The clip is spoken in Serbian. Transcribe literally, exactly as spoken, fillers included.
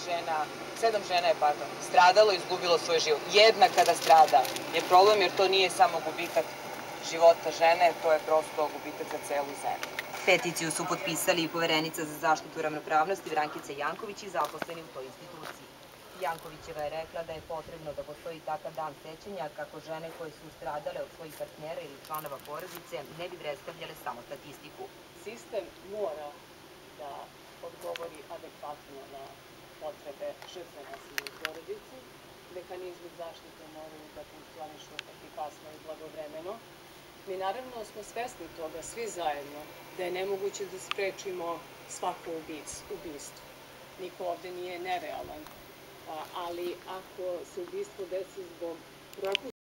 žena, sedam žena je, pardon, stradalo i izgubilo svoj život. Jedna kada strada je problem, jer to nije samo gubitak života žene, to je prosto gubitak za celu zemlju. Peticiju su potpisali i Poverenica za zaštitu ravnopravnosti Vrankica Janković i zaposleni u toj instituciji. Jankovićeva je rekla da je potrebno da postoji takav dan sećanja kako žene koje su stradale od svojih partnera ili članova porodice ne bi predstavljale samo statistiku. Sistem mora da odgovori adekvatno na potrebe žrtve nasilja u porodici. Mehanizmi zaštite moraju da funkcionišu efikasno i blagovremeno. Mi naravno smo svesni toga, svi zajedno, da je nemoguće da sprečimo svako ubistvo. Niko ovde nije nerealan, ali ako se ubistvo desi zbog propusta